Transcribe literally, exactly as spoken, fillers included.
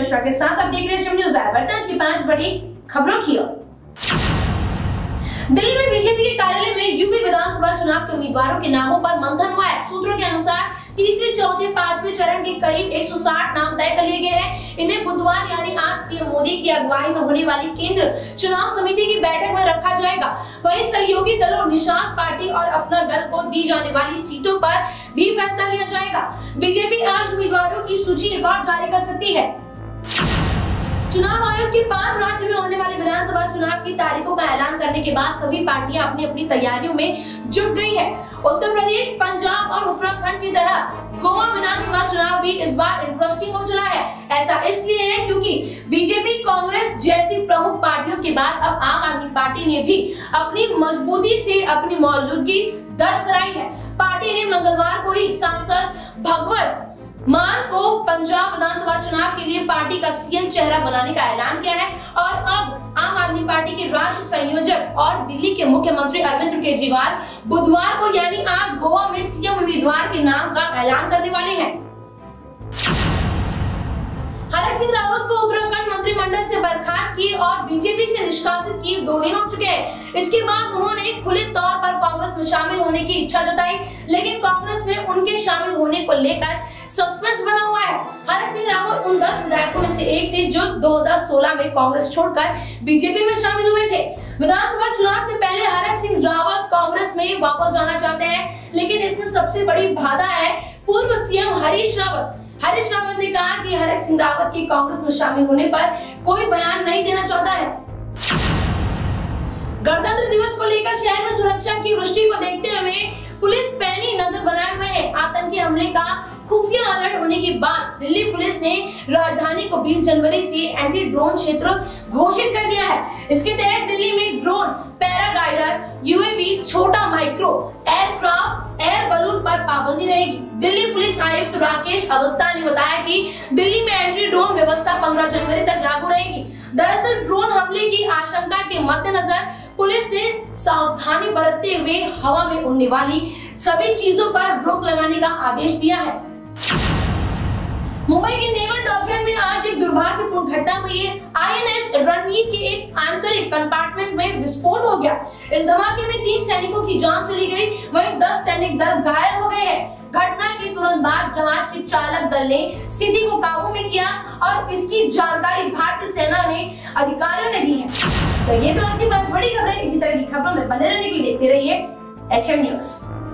मिश्रा के साथ आप देख रहे हैं एचएम न्यूज़। आज की पांच बड़ी खबरों की ओर। दिल्ली में बीजेपी के कार्यालय में यूपी विधानसभा चुनाव के उम्मीदवारों के नामों पर मंथन हुआ है। सूत्रों के अनुसार तीसरे, चौथे, पांचवें चरण के करीब एक सौ साठ नाम तय कर लिए गए हैं। इन्हें बुधवार यानी आज पीएम मोदी की अगुवाई में होने वाली केंद्र चुनाव समिति की बैठक में रखा जाएगा। वहीं सहयोगी दलों, निषाद पार्टी और अपना दल को दी जाने वाली सीटों पर भी फैसला लिया जाएगा। बीजेपी आज उम्मीदवारों की सूची एक और जारी कर सकती है। चुनाव आयोग की पांच राज्यों में होने वाले विधानसभा चुनाव की तारीखों का ऐलान करने के बाद सभी पार्टियां अपनी अपनी तैयारियों में जुट गई है। उत्तर प्रदेश, पंजाब और उत्तराखंड की तरह गोवा विधानसभा चुनाव भी इस बार इंटरेस्टिंग हो चला है। ऐसा इसलिए है क्योंकि बीजेपी, कांग्रेस जैसी प्रमुख पार्टियों के बाद अब आम आदमी पार्टी ने भी अपनी मजबूती से अपनी मौजूदगी दर्ज कराई है। पार्टी ने मंगलवार को ही सांसद भगवत मान को पंजाब विधानसभा चुनाव के लिए पार्टी का सीएम चेहरा बनाने का ऐलान किया है और अब आम आदमी पार्टी के राष्ट्रीय संयोजक और दिल्ली के मुख्यमंत्री अरविंद केजरीवाल बुधवार को यानी आज गोवा में सीएम उम्मीदवार के नाम का ऐलान करने वाले हैं। हरक सिंह रावत को उत्तराखंड मंत्रिमंडल से बर्खास्त किए और बीजेपी से निष्कासित किए दो दिन हो चुके हैं। इसके बाद उन्होंने खुले तौर पर कांग्रेस में शामिल होने की इच्छा जताई, लेकिन कांग्रेस में उनके शामिल होने को लेकर सस्पेंस बना हुआ है। हरक सिंह रावत उन दस विधायकों में से एक थे जो दो हज़ार सोलह में कांग्रेस छोड़कर बीजेपी में शामिल हुए थे। विधानसभा चुनाव से पहले हरक सिंह रावत कांग्रेस में वापस जाना चाहते हैं, लेकिन इसमें सबसे बड़ी बाधा है पूर्व सीएम हरीश रावत। हरीश रावत ने कहा कि हरक सिंह रावत के कांग्रेस में शामिल होने पर कोई बयान नहीं देना चाहता है। गणतंत्र दिवस को लेकर शहर में सुरक्षा की दृष्टि को देखते हुए पुलिस पैनी नजर बनाए हुए है। आतंकी हमले का खुफिया अलर्ट होने के बाद दिल्ली पुलिस ने राजधानी को बीस जनवरी से एंटी ड्रोन क्षेत्र घोषित कर दिया है। इसके तहत दिल्ली में ड्रोन, पैराग्लाइडर, यूएवी, छोटा माइक्रो एयरक्राफ्ट, एयर बलून पर पाबंदी रहेगी। दिल्ली पुलिस आयुक्त राकेश अवस्था ने बताया कि दिल्ली में एंटी ड्रोन व्यवस्था पंद्रह जनवरी तक लागू रहेगी। दरअसल ड्रोन हमले की आशंका के मद्देनजर पुलिस ने सावधानी बरतते हुए हवा में उड़ने वाली सभी चीजों पर रोक लगाने का आदेश दिया है। मुंबई के नेवल डॉकयार्ड में आज एक दुर्भाग्यपूर्ण घटना हुई है। आईएनएस रणनीर के एक आंतरिक कंपार्टमेंट में विस्फोट हो गया। इस धमाके में तीन सैनिकों की जान चली गई, वहीं दस सैनिक दल घायल हो गए हैं। घटना के तुरंत बाद जहाज के चालक दल ने स्थिति को काबू में किया और इसकी जानकारी भारतीय सेना ने अधिकारियों ने दी है। तो ये तो आज की बहुत बड़ी खबर है। इसी तरह की खबरों में बने रहने के लिए देखते रहिए एचएम न्यूज़।